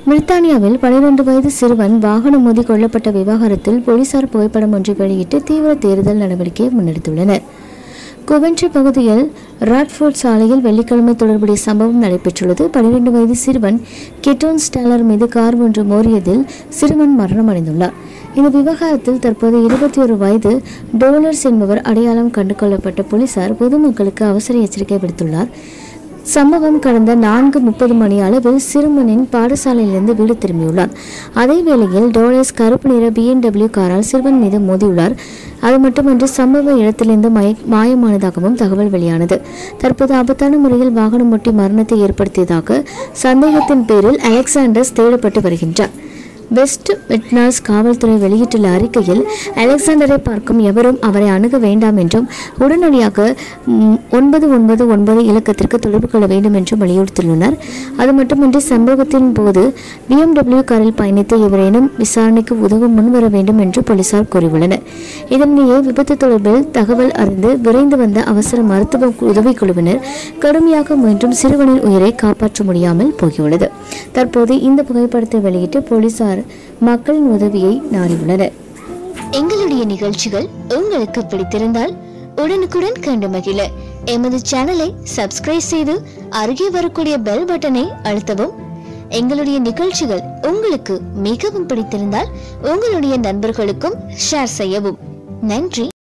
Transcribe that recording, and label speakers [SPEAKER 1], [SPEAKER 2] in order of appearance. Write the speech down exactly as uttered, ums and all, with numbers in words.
[SPEAKER 1] பிரித்தானியாவில் பனிரெண்டு வயது சிறுவன் வாகனம் மோதி கொல்லப்பட்ட விவகாரத்தில் போலீசார் புகைப்படம் ஒன்றை வெளியிட்டு தீவிர தேடுதல் நடவடிக்கையை முன்னெடுத்துள்ளனர். கோவென்ட்ரி பகுதியில் ராட்ஃபோர்ட் சாலையில் வெள்ளிக்கிழமை தொடர்புடைய சம்பவம் நடைபெற்றுள்ளது. பனிரெண்டு வயது சிறுவன் கெட்டோன் ஸ்டாலர் மீது கார் ஒன்று மோதியதில் சிறுவன் மரணமடைந்துள்ளார். இந்த விவகாரத்தில் தற்போது இருபத்தி ஒரு வயது டோலர்ஸ் என்பவர் அடையாளம் கண்டு கொள்ளப்பட்ட போலீசார் பொதுமக்களுக்கு அவசர எச்சரிக்கை விடுத்துள்ளார். சம்பவம் கடந்த நான்கு முப்பது மணி அளவில் சிறுவனின் பாடசாலையிலிருந்து வீடு திரும்பியுள்ளார். அதே வேளையில் டோலர்ஸ் கருப்பு நிற பிஎம்டபிள்யூ காரால் சிறுவன் மீது மோதியுள்ளார். அது மட்டுமன்றி சம்பவ இடத்திலிருந்து மய மாயமானதாகவும் தகவல் வெளியானது. தற்போது ஆபத்தான முறையில் வாகனம் ஓட்டி மரணத்தை ஏற்படுத்தியதாக சந்தேகத்தின் பேரில் அலெக்சாண்டர்ஸ் தேடப்பட்டு வருகின்றார். வெஸ்ட் மிட்னாஸ் காவல்துறை வெளியிட்டுள்ள அறிக்கையில் அலெக்சாண்டரை பார்க்கும் எவரும் அவரை அணுக வேண்டாம் என்றும் உடனடியாக ஒன்பது ஒன்பது ஒன்பது இலக்கத்திற்கு தொடர்பு கொள்ள வேண்டும் என்றும் வலியுறுத்தியுள்ளனர். அது மட்டுமின்றி சம்பவத்தின் போது பிஎம்டபிள்யூ காரில் பயணித்த எவரேனும் விசாரணைக்கு உதவ முன்வர வேண்டும் என்று போலீசார் கூறியுள்ளனர். இதனிடையே விபத்து தொடர்பில் தகவல் அறிந்து விரைந்து வந்த அவசர மருத்துவ உதவிக்குழுவினர் கடுமையாக முயன்றும் சிறுவனின் உயிரை காப்பாற்ற முடியாமல் போகியுள்ளது. தற்போது இந்த புகைப்படத்தை வெளியிட்டு போலீசார் மக்களின் உதவியை நாடியுள்ளனர். எங்களுடைய நிகழ்ச்சிகள் உங்களுக்கு பிடித்திருந்தால் உடனுக்குடன் கண்டு மகிழ எமது சேனலை சப்ஸ்கிரைப் செய்து அருகே வரக்கூடிய பெல் பட்டனை அழுத்தவும். எங்களுடைய நிகழ்ச்சிகள் உங்களுக்கு மிகவும் பிடித்திருந்தால் உங்களுடைய நண்பர்களுக்கும் ஷேர் செய்யவும். நன்றி.